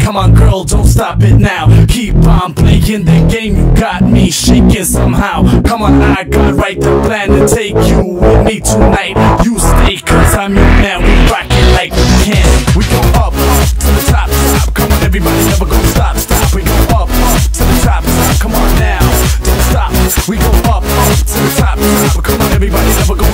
Come on girl, don't stop it now. Keep on playing the game, you got me shaking somehow. Come on, I got right the plan to take you with me tonight. You stay cause I'm your man, we rock it like we can. We go up to the top, top. Come on everybody, never gonna stop, stop. We go up to the top, top. Come on now, don't stop. We go up to the top, top. Come on everybody, never gonna